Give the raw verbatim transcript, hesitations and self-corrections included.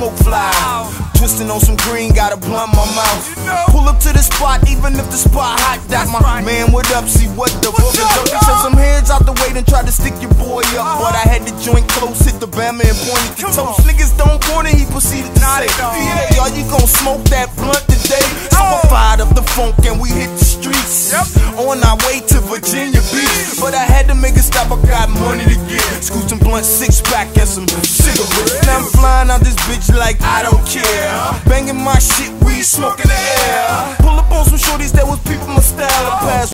smoke fly. Twisting on some green, got a blunt in my mouth. Pull up to the spot, even if the spot hot. That my man, what up? See what the fuck is up? Sent some heads out the way, then tried to stick your boy up. But I had the joint close, hit the bama and pointed to toast. Niggas don't want it, he proceeded to say, yeah, y'all, you gon' smoke that blunt today? So I fired up the funk and we hit the streets. On our way to Virginia Beach. But I had to make a stop, I got money to get. Scoot some blunt, six pack and some cigarettes. Now I'm flying out this bitch like I don't care. Banging my shit, weed smoking the air. Pull up on some shorties that was peeping my style and pass.